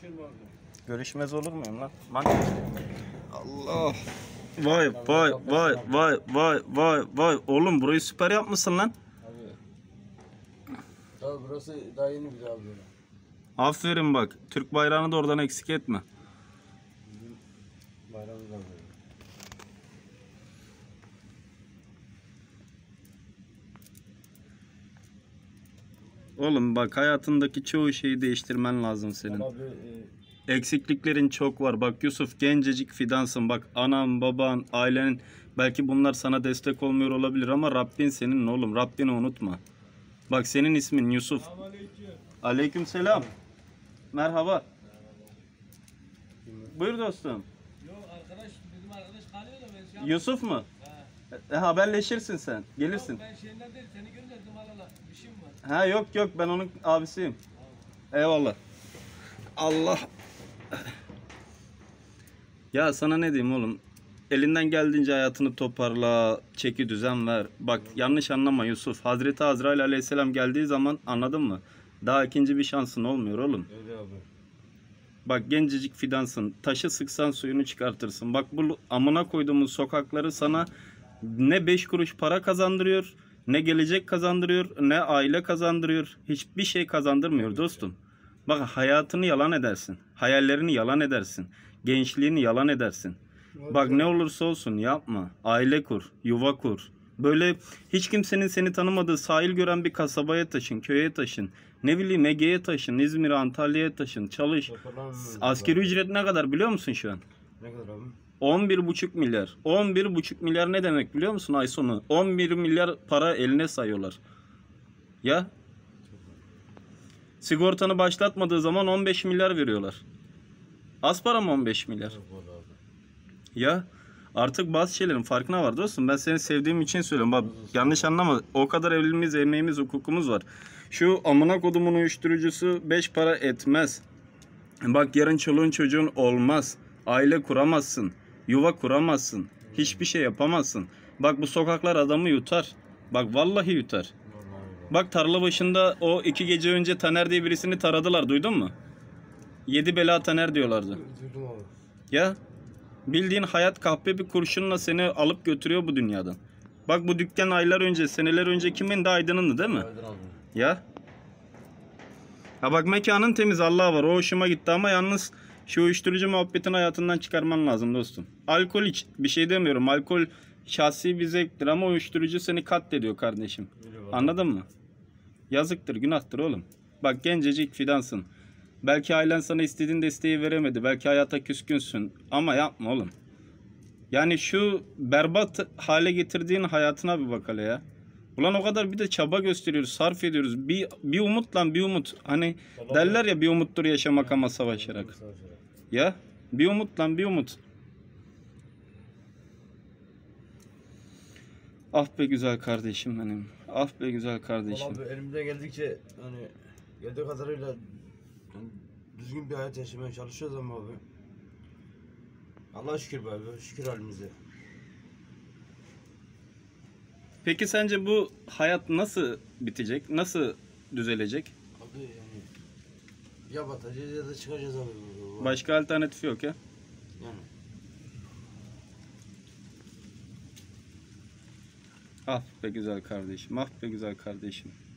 Görüşmez olur muyum lan? Allah. Vay vay vay vay vay vay vay. Oğlum burayı süper yapmışsın lan. Abi. Tabii burası daha yeni bir abi. Aferin bak. Türk bayrağını da oradan eksik etme. Bayramımız var böyle. Oğlum bak hayatındaki çoğu şeyi değiştirmen lazım senin. Abi, Eksikliklerin çok var. Bak Yusuf gencecik fidansın. Bak anan, baban, ailenin belki bunlar sana destek olmuyor olabilir ama Rabbin senin oğlum. Rabbini unutma. Bak senin ismin Yusuf. Aleyküm selam. Merhaba. Buyur dostum. Yok arkadaş, bizim arkadaş kalıyor da ben şey Yusuf mu? He. Haberleşirsin sen. Gelirsin. Yok, ben şeyinden değil, seni gönderdim alala. İşim var. Ha yok yok ben onun abisiyim. Eyvallah. Allah. Ya sana ne diyeyim oğlum? Elinden geldiğince hayatını toparla, çeki düzen ver. Bak yanlış anlama Yusuf. Hazreti Azrail aleyhisselam geldiği zaman anladın mı? Daha ikinci bir şansın olmuyor oğlum. öyle abi. Bak gencecik fidansın. Taşı sıksan suyunu çıkartırsın. Bak bu amına koyduğumuz sokakları sana ne 5 kuruş para kazandırıyor, ne gelecek kazandırıyor, ne aile kazandırıyor. Hiçbir şey kazandırmıyor dostum. Bak hayatını yalan edersin. Hayallerini yalan edersin. Gençliğini yalan edersin. Bak ne olursa olsun yapma. Aile kur, yuva kur. Böyle hiç kimsenin seni tanımadığı sahil gören bir kasabaya taşın, köye taşın. Ne bileyim Ege'ye taşın, İzmir'e, Antalya'ya taşın, çalış. Askeri ücret ne kadar biliyor musun şu an? Ne kadar abi? 11,5 milyar. 11,5 milyar ne demek biliyor musun ay sonu? 11 milyar para eline sayıyorlar. Ya? Sigortanı başlatmadığı zaman 15 milyar veriyorlar. Az para mı 15 milyar? Ya? Artık bazı şeylerin farkına var dostum. Ben seni sevdiğim için söylüyorum. Bak yanlış anlama. O kadar evliliğimiz, emeğimiz, hukukumuz var. Şu amına kodumun uyuşturucusu 5 para etmez. Bak yarın çoluğun çocuğun olmaz. Aile kuramazsın. Yuva kuramazsın. Hiçbir şey yapamazsın. Bak bu sokaklar adamı yutar. Bak vallahi yutar. Bak tarla başında o 2 gece önce Taner diye birisini taradılar. Duydun mu? 7 bela Taner diyorlardı. Duydum abi. Ya bildiğin hayat kahpe bir kurşunla seni alıp götürüyor bu dünyadan. Bak bu dükkan aylar önce, seneler önce kimin de Aydın'ındı değil mi? Aydın abi. Ya. Ha bak mekanın temiz Allah var. O hoşuma gitti ama yalnız şu uyuşturucu muhabbetini hayatından çıkarman lazım dostum. Alkol hiç bir şey demiyorum. Alkol şahsi bir zevktir ama uyuşturucu seni katlediyor kardeşim. Anladın mı? Yazıktır, günahtır oğlum. Bak gencecik fidansın. Belki ailen sana istediğin desteği veremedi. Belki hayata küskünsün. Ama yapma oğlum. Yani şu berbat hale getirdiğin hayatına bir bak hele ya. Ulan o kadar bir de çaba gösteriyoruz, sarf ediyoruz. Bir umut lan bir umut. Hani derler ya bir umuttur yaşamak ama savaşarak. Ya bir umut lan bir umut. Ah be güzel kardeşim benim. Ah be güzel kardeşim. Abi elimde geldikçe hani geldiği kadarıyla yani düzgün bir hayat yaşamaya çalışıyoruz ama abi. Allah'a şükür be abi. Şükür halimize. Peki sence bu hayat nasıl bitecek? Nasıl düzelecek? Abi yani ya batacağız ya da çıkacağız abi. Başka alternatif yok ya. Yani. Ah be güzel kardeşim. Ah be güzel kardeşim.